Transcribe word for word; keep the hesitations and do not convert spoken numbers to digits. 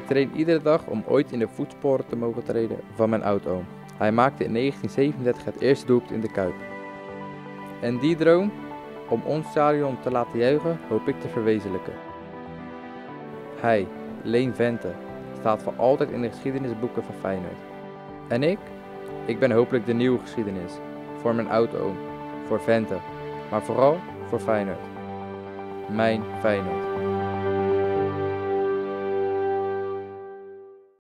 Ik train iedere dag om ooit in de voetsporen te mogen treden van mijn oud-oom. Hij maakte in negentien zevenendertig het eerste doelpunt in de Kuip. En die droom, om ons stadion te laten juichen, hoop ik te verwezenlijken. Hij, Leen Vente, staat voor altijd in de geschiedenisboeken van Feyenoord. En ik? Ik ben hopelijk de nieuwe geschiedenis. Voor mijn oud-oom, voor Vente, maar vooral voor Feyenoord. Mijn Feyenoord.